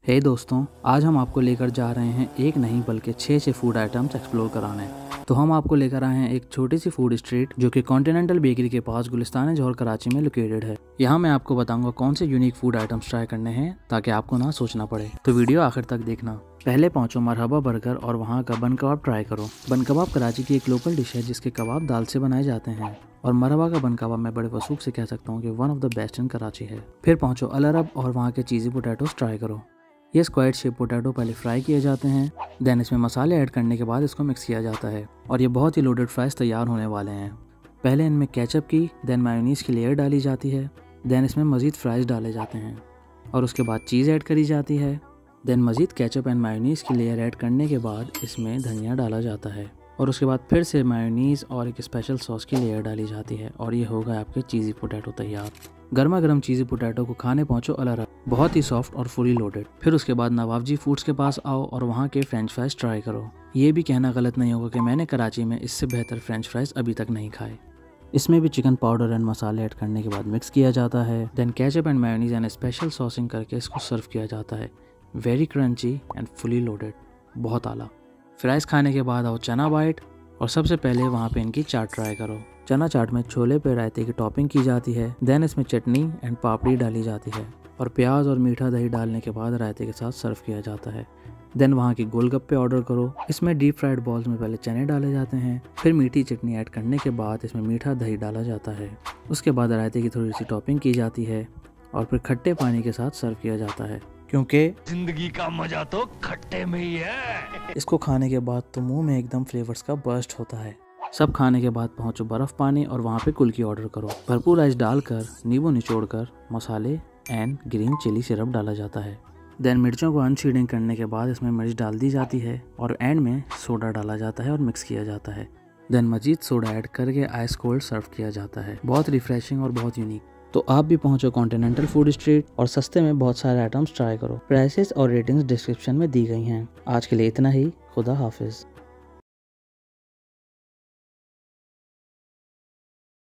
हे दोस्तों, आज हम आपको लेकर जा रहे हैं एक नहीं बल्कि 6 फूड आइटम्स एक्सप्लोर कराने। तो हम आपको लेकर आए हैं एक छोटी सी फूड स्ट्रीट जो कि कॉन्टिनेंटल बेकरी के पास गुलिस्तान जौहर कराची में लोकेटेड है। यहाँ मैं आपको बताऊंगा कौन से यूनिक फूड आइटम्स ट्राई करने हैं ताकि आपको ना सोचना पड़े। तो वीडियो आखिर तक देखना। पहले पहुंचो मरहबा बर्गर और वहाँ का बन कबाब ट्राई करो। बन कबाब कराची की एक लोकल डिश है जिसके कबाब दाल से बनाए जाते हैं और मरहबा का बन कबाब मैं बड़े वसूख से कह सकता हूँ कि one of the best in Karachi है। फिर पहुंचो अल अरब और वहाँ के चीज़ी पोटैटोस ट्राई करो। ये स्क्वायर शेप पोटैटो पहले फ्राई किए जाते हैं, देन इसमें मसाले ऐड करने के बाद इसको मिक्स किया जाता है और ये बहुत ही लोडेड फ्राइज तैयार होने वाले हैं। पहले इनमें केचप की देन मायोनीज़ की लेयर डाली जाती है, देन इसमें मज़ीद फ्राइज डाले जाते हैं और उसके बाद चीज़ ऐड करी जाती है। देन मज़ीद केचप एंड मायोनीज़ की लेयर ऐड करने के बाद इसमें धनिया डाला जाता है और उसके बाद फिर से मायोनीज़ और एक स्पेशल सॉस की लेयर डाली जाती है और ये होगा आपके चीज़ी पोटैटो तैयार। गर्मा गर्म चीज़ी पोटैटो को खाने पहुंचो अल अरब, बहुत ही सॉफ्ट और फुली लोडेड। फिर उसके बाद नवाबजी फूड्स के पास आओ और वहाँ के फ्रेंच फ्राइज ट्राई करो। ये भी कहना गलत नहीं होगा कि मैंने कराची में इससे बेहतर फ्रेंच फ्राइज अभी तक नहीं खाए। इसमें भी चिकन पाउडर एंड मसाले ऐड करने के बाद मिक्स किया जाता है, then ketchup and mayonnaise and special saucing करके इसको सर्व किया जाता है। Very crunchy and fully loaded, बहुत आला। फ्राइज खाने के बाद आओ चना बाइट और सबसे पहले वहाँ पे इनकी चाट ट्राई करो। चना चाट में छोले पे रायते की टॉपिंग की जाती है, देन इसमें चटनी एंड पापड़ी डाली जाती है और प्याज और मीठा दही डालने के बाद रायते के साथ सर्व किया जाता है। देन वहाँ की गोलगप्पे ऑर्डर करो। इसमें डीप फ्राइड बॉल्स में पहले चने डाले जाते हैं, फिर मीठी चटनी ऐड करने के बाद इसमें मीठा दही डाला जाता है। उसके बाद रायते की थोड़ी सी टॉपिंग की जाती है और फिर खट्टे पानी के साथ सर्व किया जाता है, क्योंकि जिंदगी का मजा तो खट्टे में ही है। इसको खाने के बाद तो मुंह में एकदम फ्लेवर्स का बर्स्ट होता है। सब खाने के बाद पहुंचो बर्फ पानी और वहाँ पे कुल्फी ऑर्डर करो। भरपूर आइस डालकर नींबू निचोड़कर मसाले एंड ग्रीन चिली सिरप डाला जाता है। देन मिर्चों को अनशीडिंग करने के बाद इसमें मिर्च डाल दी जाती है और एंड में सोडा डाला जाता है और मिक्स किया जाता है। देन मजीद सोडा ऐड करके आइस कोल्ड सर्व किया जाता है। बहुत रिफ्रेशिंग और बहुत यूनिक। तो आप भी पहुंचो कॉन्टिनेंटल फूड स्ट्रीट और सस्ते में बहुत सारे आइटम्स ट्राई करो। प्राइसेस और रेटिंग्स डिस्क्रिप्शन में दी गई हैं। आज के लिए इतना ही। खुदा हाफिज।